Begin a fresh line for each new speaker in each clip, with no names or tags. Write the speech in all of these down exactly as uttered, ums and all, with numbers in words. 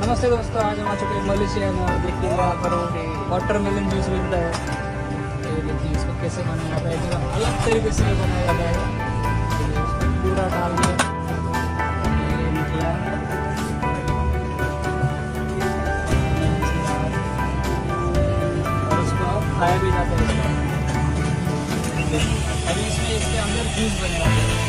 नमस्ते दोस्तों, आज हम आ चुके हैं मलेशिया में और देखिए यहाँ पर वाटर मेलन जूस मिलता है। ये देखिए इसको कैसे बनाया जाता है, एकदम अलग तरीके से बनाया जाता है। इसको पूरा डाल दिया, ये निकला और इसको खाया भी जाता है। अभी इसमें इसके अंदर जूस बनेगा।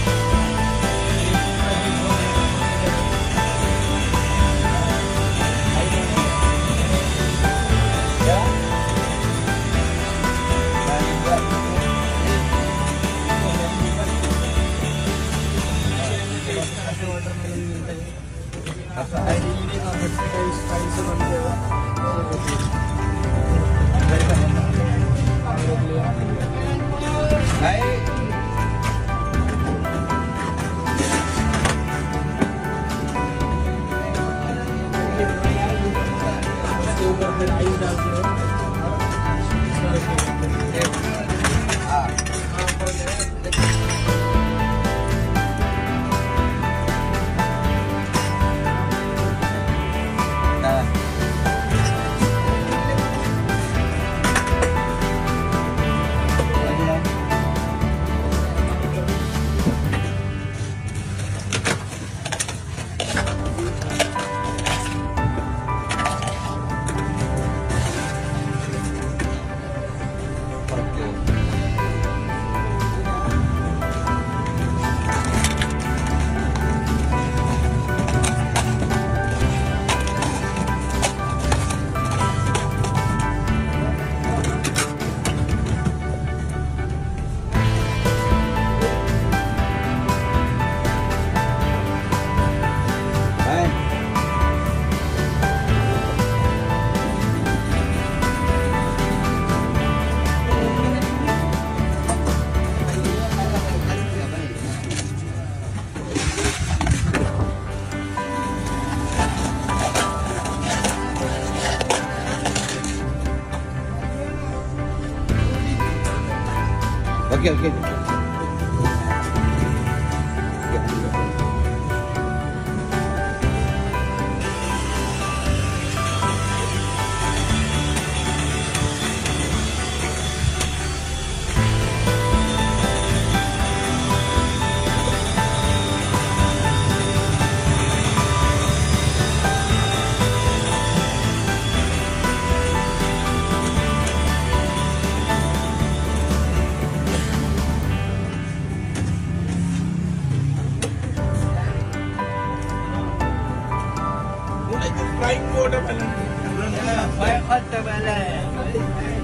Okay, okay. Flying watermelon. Yeah, watermelon.